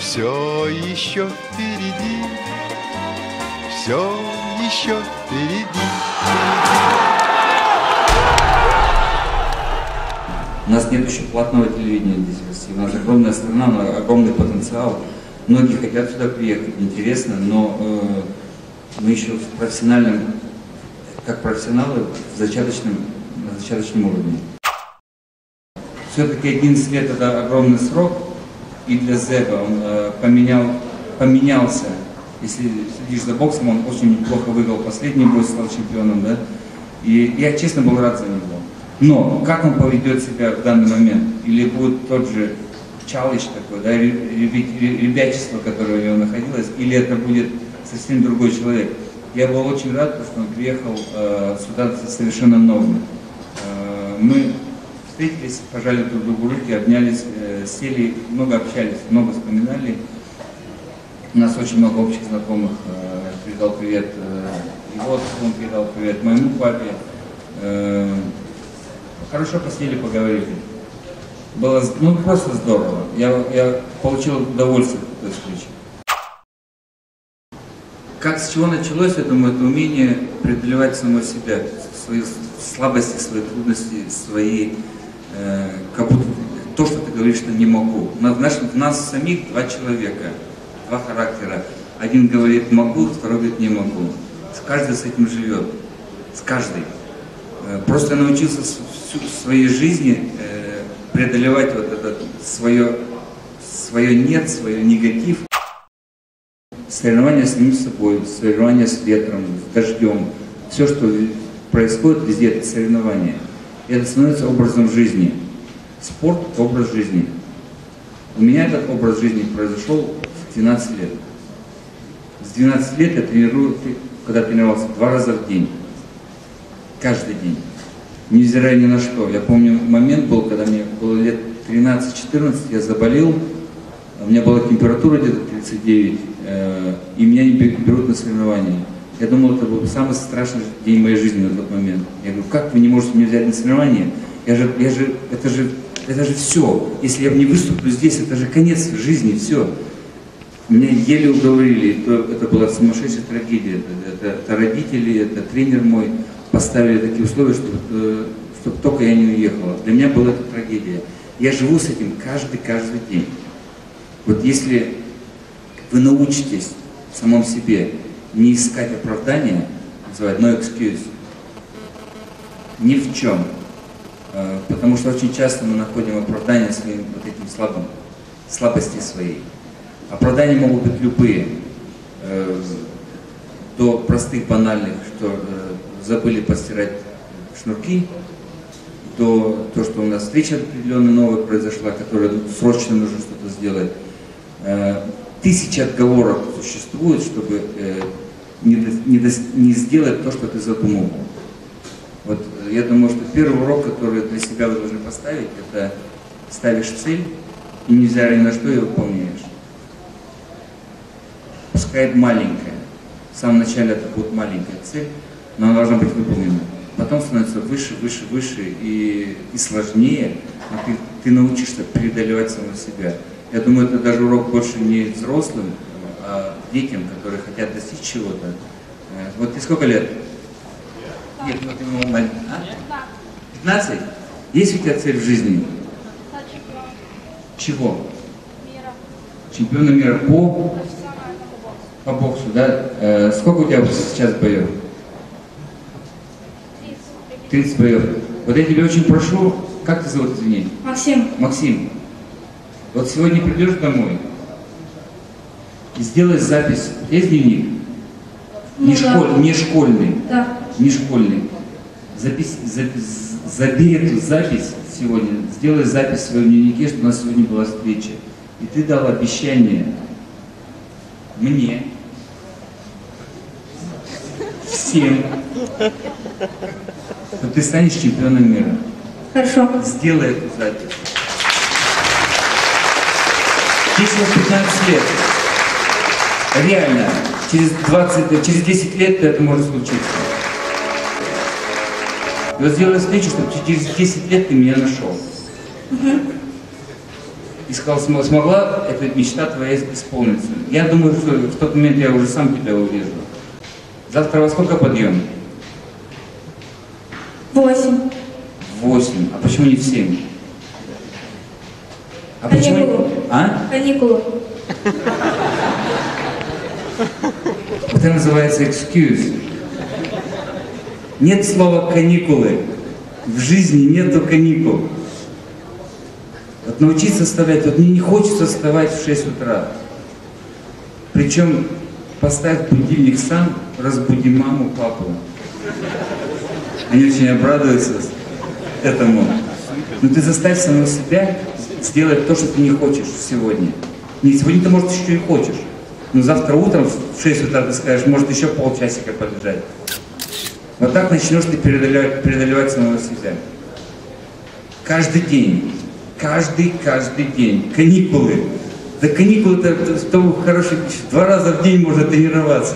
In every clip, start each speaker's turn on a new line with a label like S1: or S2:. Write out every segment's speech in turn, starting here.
S1: Все еще впереди, все еще впереди.
S2: У нас нет еще платного телевидения здесь в России. У нас огромная страна, огромный потенциал. Многие хотят сюда приехать, интересно, но мы еще в профессиональном, как профессионалы, на зачаточном уровне. Все-таки 11 лет это огромный срок, и для Зеба он поменялся. Если следишь за боксом, он очень неплохо выиграл последний бой, стал чемпионом, да? И я честно был рад за него. Но как он поведет себя в данный момент? Или будет тот же чалыч такой, да, ребячество, которое у него находилось, или это будет совсем другой человек? Я был очень рад, что он приехал сюда совершенно новым. Мы встретились, пожали друг другу руки, обнялись, сели, много общались, много вспоминали. У нас очень много общих знакомых. Передал привет его, он передал привет моему папе. Хорошо посидели, поговорили. Было просто здорово. Я получил удовольствие от этой встречи. Как с чего началось, я думаю, это умение преодолевать самого себя, свои слабости, свои трудности, свои, как будто то, что ты говоришь, что не могу. В нас самих два человека, два характера. Один говорит могу, второй говорит не могу. Каждый с этим живет, с каждой. Просто я научился в своей жизни преодолевать вот это свое нет, свой негатив. Соревнования с самим собой, соревнования с ветром, с дождем. Все, что происходит везде, это соревнования. И это становится образом жизни. Спорт – это образ жизни. У меня этот образ жизни произошел в 12 лет. С 12 лет я тренирую, когда тренировался 2 раза в день. Каждый день. Невзирая ни на что. Я помню, момент был, когда мне было лет 13-14, я заболел, у меня была температура где-то 39, и меня не берут на соревнования. Я думал, это был самый страшный день моей жизни на тот момент. Я говорю, как вы не можете меня взять на соревнования? Это же все. Если я не выступлю здесь, это же конец жизни, все. Меня еле уговорили, это была сумасшедшая трагедия. Это родители, это тренер мой поставили такие условия, чтобы только я не уехала. Для меня была это трагедия. Я живу с этим каждый день. Вот если вы научитесь в самом себе не искать оправдания, называть no excuse, ни в чем, потому что очень часто мы находим оправдания своим вот этим слабости своей. Оправдания могут быть любые, до простых, банальных, что забыли постирать шнурки, до того, что у нас встреча определенная новая произошла, которая срочно нужно что-то сделать. Тысячи отговорок существует, чтобы не сделать то, что ты задумал. Вот я думаю, что первый урок, который для себя вы должны поставить, это ставишь цель и невзирая ни на что ее выполняешь. Пускай маленькая. В самом начале это будет маленькая цель, но она должна быть выполнена. Потом становится выше и сложнее, но ты научишься преодолевать самого себя. Я думаю, это даже урок больше не взрослым, а детям, которые хотят достичь чего-то. Вот тебе сколько лет? Нет, ну ты маленький. 15? Есть у тебя цель в жизни? Чего?
S3: Мира.
S2: Чемпиона мира по боксу, да? Сколько у тебя сейчас боев? 30 боев. Вот я тебя очень прошу, как ты зовут, извини?
S3: Максим.
S2: Максим. Вот сегодня придешь домой и сделай запись. Есть дневник? Не школьный.
S3: Да.
S2: Не школьный. Забей эту запись сегодня, сделай запись в своем дневнике, что у нас сегодня была встреча. И ты дал обещание мне, всем, что ты станешь чемпионом мира.
S3: Хорошо.
S2: Сделай эту запись. Если в 15 лет, реально, через 10 лет это может случиться. И вот сделай встречу, чтобы через 10 лет ты меня нашел. и сказал, смогла эта мечта твоя исполниться. Я думаю, что в тот момент я уже сам тебя увижу. Завтра во сколько подъем?
S3: 8.
S2: 8. А почему не в 7? А
S3: Каникулы.
S2: почему? А?
S3: Каникулы.
S2: Это называется excuse. Нет слова каникулы. В жизни нету каникул. Вот научиться вставать. Вот мне не хочется вставать в 6 утра. Причем поставь будильник сам, разбуди маму, папу. Они очень обрадуются этому. Но ты заставь самого себя сделать то, что ты не хочешь сегодня. Не сегодня ты, может, еще и хочешь. Но завтра утром в 6 утра ты скажешь, может, еще полчасика полежать. Вот так начнешь ты преодолевать самого себя. Каждый день. Каждый день. Каникулы. Да каникулы-то хороший, 2 раза в день можно тренироваться.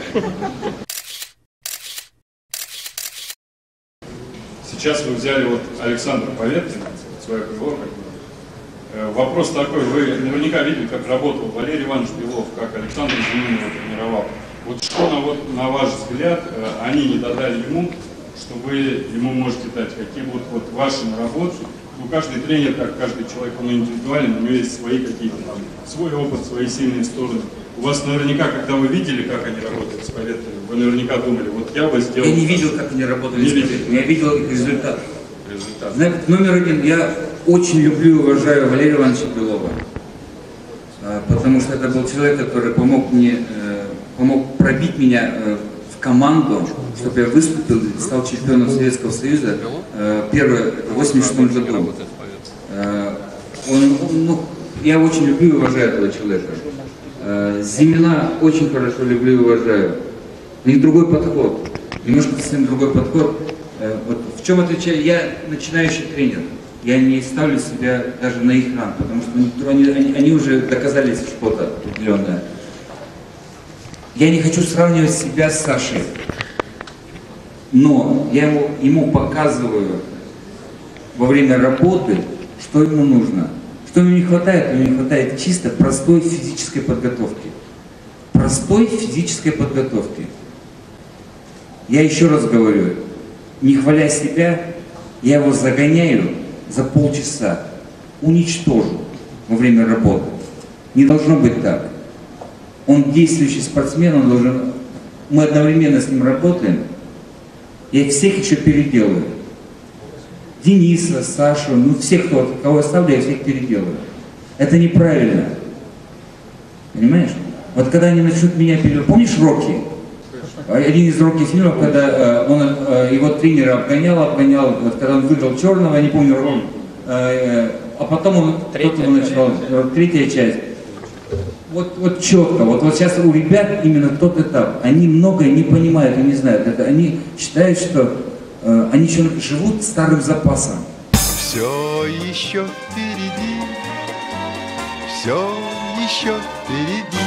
S4: Сейчас вы взяли вот Александра Поветкина, свое крыло. Вопрос такой, вы наверняка видели, как работал Валерий Иванович Белов, как Александр Зимин его тренировал. Вот что, на ваш взгляд, они не додали ему, что вы ему можете дать? Какие будут вот ваши наработки? Ну, каждый тренер, как каждый человек, он индивидуален, у него есть свои какие-то там, свой опыт, свои сильные стороны. У вас наверняка, когда вы видели, как они работают с Поветкиным, вы наверняка думали, вот я бы сделал...
S2: Я не видел, как они работали с Поветкиным, я видел их результат. Номер 1, я очень люблю и уважаю Валерия Ивановича Белова, потому что это был человек, который помог пробить меня в команду, чтобы я выступил и стал чемпионом Советского Союза. Первое, в 1986 году. Я очень люблю и уважаю этого человека. Зимина очень хорошо люблю и уважаю. У них другой подход, немножко совсем другой подход. Вот в чем отличие? Я начинающий тренер. Я не ставлю себя даже на их ранг, потому что они уже доказали что-то определенное. Я не хочу сравнивать себя с Сашей, но я ему показываю во время работы, что ему нужно. Что ему не хватает? Ему не хватает чисто простой физической подготовки. Простой физической подготовки. Я еще раз говорю, не хваля себя, я его загоняю за полчаса, уничтожу во время работы. Не должно быть так. Он действующий спортсмен, он должен... Мы одновременно с ним работаем, я их всех еще переделаю. Дениса, Сашу, всех, кого я ставлю, я всех переделаю. Это неправильно. Понимаешь? Вот когда они начнут меня переделывать... Помнишь Рокки? Один из Рокки фильмов, когда он его тренера обгонял, вот когда он выиграл черного, я не помню, а потом он начал, третья часть. Вот четко, вот сейчас у ребят именно тот этап, они многое не понимают и не знают, это они считают, что они еще живут старым запасом.
S1: Все еще впереди, все еще впереди.